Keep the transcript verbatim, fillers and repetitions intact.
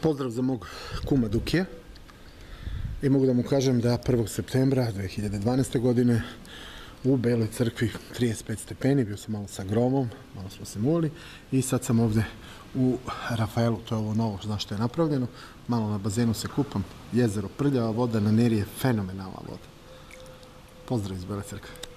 Pozdrav za mog kuma Dukija i mogu da mu kažem da prvog septembra dve hiljade dvanaeste. godine u Beloj crkvi trideset pet stepeni, bio sam malo sa gromom, malo smo se muli i sad sam ovde u Rafaelu, to je ovo novo, znaš što je napravljeno, malo na bazenu se kupam, jezero, prljava voda, na Neri je fenomenalna voda. Pozdrav iz Bele crkve.